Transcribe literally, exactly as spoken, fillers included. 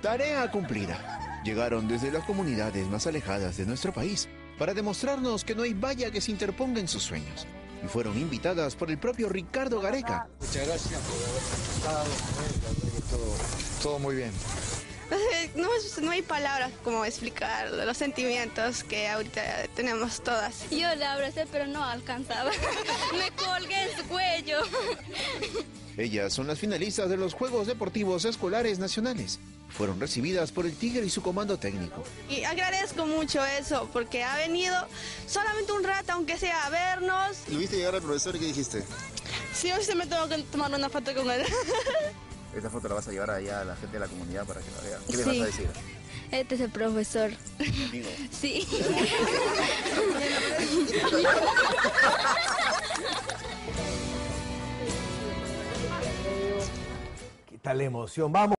Tarea cumplida. Llegaron desde las comunidades más alejadas de nuestro país para demostrarnos que no hay valla que se interponga en sus sueños. Y fueron invitadas por el propio Ricardo Gareca. Muchas gracias por haber estado. Todo, todo muy bien. No, no hay palabras como explicar los sentimientos que ahorita tenemos todas. Yo la abracé, pero no alcanzaba. Me colgué en su cuello. Ellas son las finalistas de los Juegos Deportivos Escolares Nacionales. Fueron recibidas por el Tigre y su comando técnico. Y agradezco mucho eso, porque ha venido solamente un rato, aunque sea a vernos. ¿Lo viste llegar al profesor y qué dijiste? Sí, hoy se me tengo que tomar una foto con él. Esta foto la vas a llevar allá a la gente de la comunidad para que la vean. ¿Qué les Sí. vas a decir? Este es el profesor. Amigo. Sí. ¿Qué tal la emoción? Vamos.